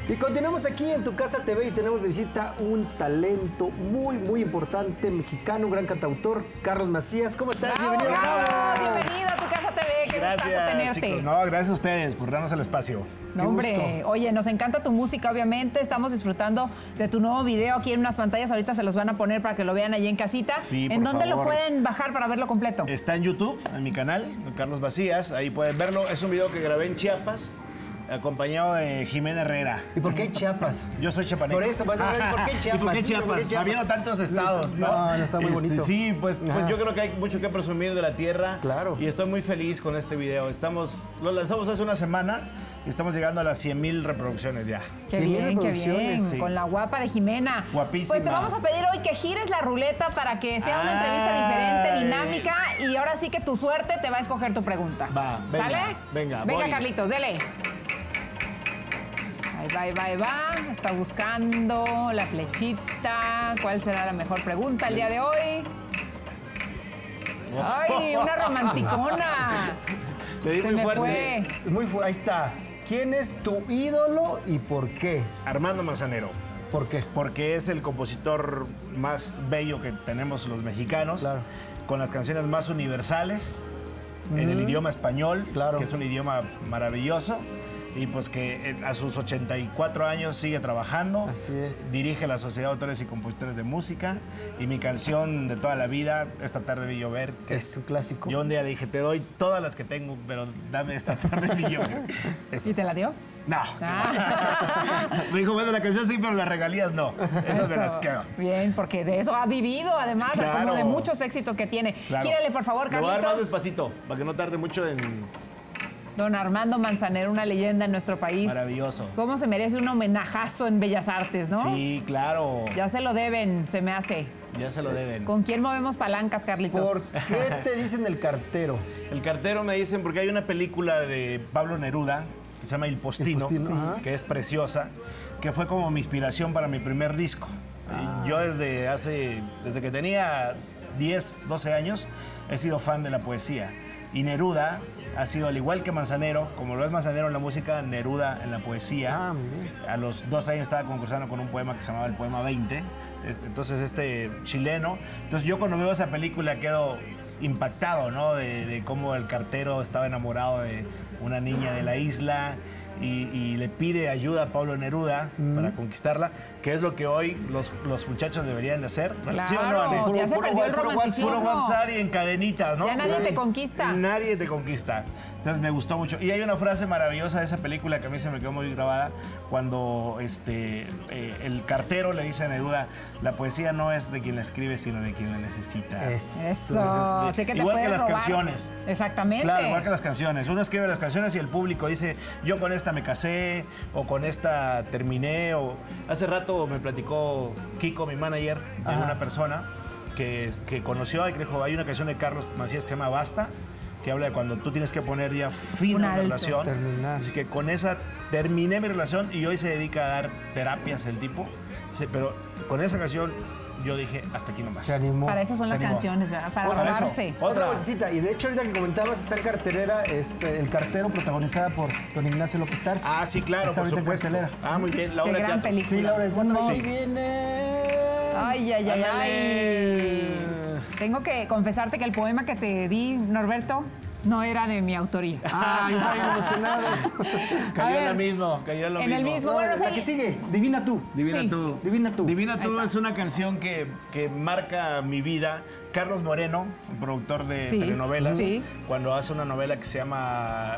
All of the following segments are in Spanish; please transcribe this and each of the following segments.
Y continuamos aquí en Tu Casa TV y tenemos de visita un talento muy importante mexicano, un gran cantautor, Carlos Macías. ¿Cómo estás? ¡Bravo, Bienvenido. bravo! Bienvenido a Tu Casa TV. Qué gustazo tenerte. Chicos. No, gracias a ustedes por darnos el espacio. No, hombre, oye, nos encanta tu música, obviamente. Estamos disfrutando de tu nuevo video aquí en unas pantallas. Ahorita se los van a poner para que lo vean allí en casita. Sí, ¿En por dónde lo favor. pueden bajar para verlo completo? Está en YouTube, en mi canal, Carlos Macías. Ahí pueden verlo. Es un video que grabé en Chiapas, acompañado de Jimena Herrera. ¿Y por qué Chiapas? Yo soy chiapaneco. Por eso, vas a ver, ¿por qué Chiapas? ¿Y por qué Chiapas? Habiendo tantos estados, ¿no? No, está muy bonito. Sí, pues yo creo que hay mucho que presumir de la tierra. Claro. Y estoy muy feliz con este video. Lo lanzamos hace una semana y estamos llegando a las 100,000 reproducciones ya. Qué 100,000 bien, qué bien. reproducciones, sí. Con la guapa de Jimena. Guapísima. Pues te vamos a pedir hoy que gires la ruleta para que sea una entrevista diferente, Ay. dinámica. Y ahora sí que tu suerte te va a escoger tu pregunta. Va, venga, ¿Sale? venga, Venga, voy. Carlitos, dele. Ahí va. Está buscando la flechita. ¿Cuál será la mejor pregunta el día de hoy? ¡Ay, una romanticona! Te di Se muy me fuerte. fue. Ahí está. ¿Quién es tu ídolo y por qué? Armando Manzanero. ¿Por qué? Porque es el compositor más bello que tenemos los mexicanos, Claro. con las canciones más universales, en el idioma español, Claro. que es un idioma maravilloso, y pues que a sus 84 años sigue trabajando, Así es. dirige la Sociedad de Autores y Compositores de Música, y mi canción de toda la vida, Esta tarde vi llover, que Es un clásico. yo un día le dije, te doy todas las que tengo, pero dame Esta tarde vi llover. Eso. ¿Y te la dio? No. Ah. Me dijo, bueno, la canción sí, pero las regalías no. Esas me las Eso. quedo. Bien, porque de eso ha vivido, además, Claro. como de muchos éxitos que tiene. Claro. Gírale, por favor, Le voy a dar más Carlitos. despacito, para que no tarde mucho en... Don Armando Manzanero, una leyenda en nuestro país. Maravilloso. ¿Cómo se merece un homenajazo en Bellas Artes, no? Sí, claro. Ya se lo deben, se me hace. Ya se lo deben. ¿Con quién movemos palancas, Carlitos? ¿Por qué te dicen el cartero? El cartero me dicen, porque hay una película de Pablo Neruda, que se llama Il Postino, Il Postino, ajá. que es preciosa, que fue como mi inspiración para mi primer disco. Y yo desde que tenía 10, 12 años, he sido fan de la poesía. Y Neruda ha sido, al igual que Manzanero, como lo es Manzanero en la música, Neruda en la poesía. Ah, muy bien. A los 2 años estaba concursando con un poema que se llamaba el Poema 20. Entonces, chileno. Entonces, yo cuando veo esa película quedo impactado, ¿no? De cómo el cartero estaba enamorado de una niña de la isla y le pide ayuda a Pablo Neruda para conquistarla, que es lo que hoy los muchachos deberían de hacer. Claro, ¿Sí o no, Ale? ya se perdió el romanticismo. Puro WhatsApp y en cadenitas, ¿no? Ya nadie Sí. te conquista. Nadie te conquista. Entonces me gustó mucho. Y hay una frase maravillosa de esa película que a mí se me quedó muy grabada, cuando el cartero le dice a Neruda, la poesía no es de quien la escribe, sino de quien la necesita. Eso, así que te igual que puedes las robar. canciones. Exactamente. Claro, igual que las canciones. Uno escribe las canciones y el público dice, yo con esta me casé, o con esta terminé, o... Hace rato me platicó Kiko, mi manager, de una persona que conoció y que dijo, hay una canción de Carlos Macías que se llama Basta, que habla de cuando tú tienes que poner ya fin Un a una alto. relación. Terminar. Así que con esa terminé mi relación y hoy se dedica a dar terapias el tipo. Dice, pero con esa canción yo dije, hasta aquí nomás. Se animó. Para eso son las Se animó. canciones, ¿verdad? Para Otra- robarse. Otra vueltecita. Y de hecho, ahorita que comentabas, está en cartelera, el cartero protagonizada por don Ignacio López Tarso. Ah, sí, claro, Está por ahorita en supuesto. cartelera. Ah, muy bien. La Qué obra de gran teatro. película. Sí, Laura de Cuatro. Un Ahí must. viene. Ay. Ándale. Tengo que confesarte que el poema que te di, Norberto, no era de mi autoría. Ah, yo estaba bien emocionado. Cayó A en lo ver, mismo, cayó en lo en el mismo. No, Bueno, la sí. que sigue, Divina tú. Divina Sí. tú. Divina tú. Divina Ahí tú está. es una canción que marca mi vida. Carlos Moreno, un productor de Sí, telenovelas, sí. cuando hace una novela que se llama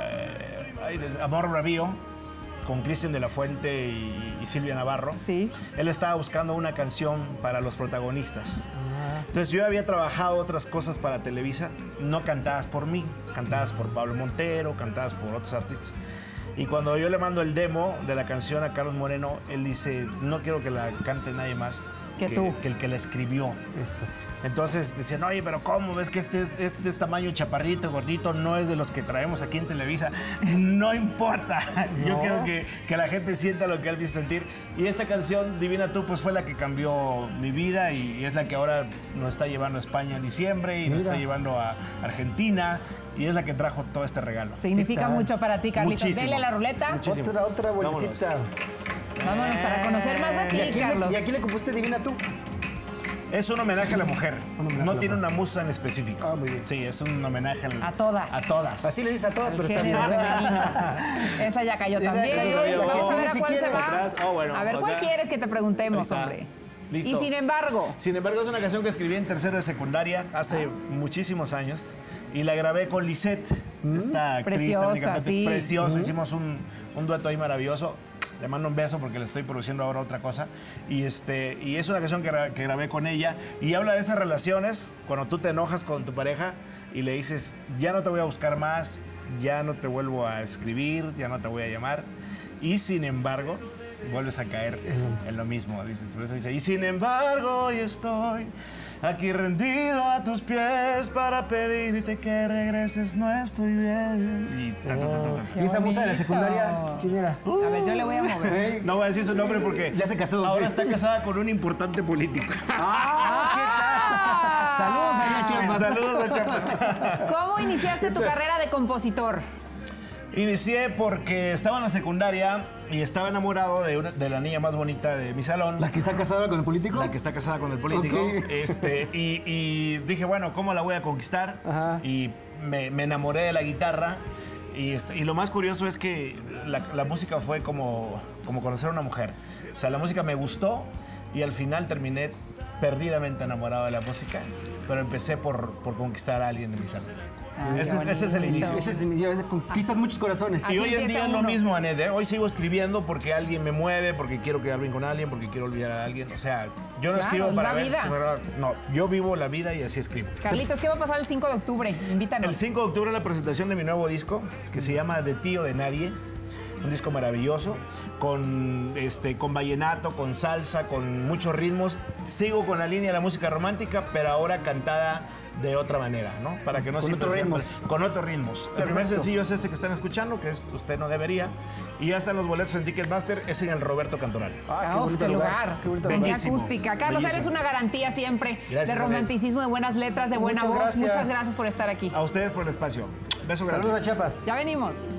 Amor Bravío, con Cristian de la Fuente y Silvia Navarro, Sí. él estaba buscando una canción para los protagonistas. Entonces yo había trabajado otras cosas para Televisa, no cantadas por mí, cantadas por Pablo Montero, cantadas por otros artistas. Y cuando yo le mando el demo de la canción a Carlos Moreno, él dice, no quiero que la cante nadie más Que tú. que el que la escribió. Eso. Entonces decían, oye, pero ¿cómo? ¿Ves que este es tamaño chaparrito, gordito? No es de los que traemos aquí en Televisa. No importa. Yo No. quiero que la gente sienta lo que él quiso sentir. Y esta canción, Divina Tú, pues fue la que cambió mi vida y es la que ahora nos está llevando a España en diciembre y nos Mira. está llevando a Argentina y es la que trajo todo este regalo. Significa ¿Qué tal? mucho para ti, Carlitos. Muchísimo. Dele la ruleta. Muchísimo. Otra Vámonos. vueltecita. Vámonos para conocer más de ti, Carlos. ¿Y a quién le compusiste Divina tú? Es un homenaje a la mujer. No tiene una musa en específico. Ah, muy bien. Sí, es un homenaje A todas. A todas. Así le dices a todas, pero está bien. Género femenino. Esa ya cayó Esa también. ya cayó. Vamos a ver a Si cuál se quieres. va. Atrás. Oh, bueno, A ver, ¿cuál acá. quieres que te preguntemos, Ahí está. hombre? Listo. Y sin embargo, Es una canción que escribí en tercero de secundaria hace muchísimos años y la grabé con Lisette, esta actriz Preciosa, técnicamente sí. preciosa. Hicimos un dueto ahí maravilloso. Le mando un beso porque le estoy produciendo ahora otra cosa. Y es una canción que grabé con ella y habla de esas relaciones cuando tú te enojas con tu pareja y le dices, ya no te voy a buscar más, ya no te vuelvo a escribir, ya no te voy a llamar. Y sin embargo, vuelves a caer en lo mismo. Por eso dice, y sin embargo, hoy estoy aquí rendido a tus pies para pedirte que regreses, no estoy bien. ¿Y esa musa de la secundaria quién era? a ver, yo le voy a mover. No voy a decir su nombre porque Ya se casó. ahora está casada con un importante político. ¡Ah! ¿Qué tal? Saludos allá, Chiapas. Saludos a Chiapas. ¿Cómo iniciaste tu carrera de compositor? Inicié porque estaba en la secundaria y estaba enamorado de la niña más bonita de mi salón. ¿La que está casada con el político? La que está casada con el político. Ok. Y dije, bueno, ¿cómo la voy a conquistar? Ajá. Y me enamoré de la guitarra. Y lo más curioso es que la música fue como conocer a una mujer. O sea, la música me gustó y al final terminé perdidamente enamorado de la música, pero empecé por conquistar a alguien de mi salón. Ese es el inicio. Ese es el inicio, conquistas muchos corazones. Y Así hoy en empieza día es lo uno. mismo, Anet, ¿eh? Hoy sigo escribiendo porque alguien me mueve, porque quiero quedar bien con alguien, porque quiero olvidar a alguien. O sea, yo no Claro, escribo es para la ver vida. si es verdad. No, yo vivo la vida y así escribo. Carlitos, ¿qué va a pasar el 5 de octubre? Invítanos. El 5 de octubre es la presentación de mi nuevo disco, que se llama De Ti o de Nadie. Un disco maravilloso, con vallenato, con salsa, con muchos ritmos. Sigo con la línea de la música romántica, pero ahora cantada de otra manera, ¿no? Para que no Con siempre otros sea- ritmos. Con otros ritmos. El primer sencillo es este que están escuchando, que es Usted no debería. Y ya están los boletos en Ticketmaster, es en el Roberto Cantoral. Ah, qué lugar. Qué bonito Qué lugar. Bellísimo. acústica. Carlos, Bellísimo. eres una garantía siempre Gracias, de Anet. romanticismo, de buenas letras, de buena Muchas voz. gracias. Muchas gracias por estar aquí. A ustedes por el espacio. Beso grande. Saludos a Chiapas. Ya venimos.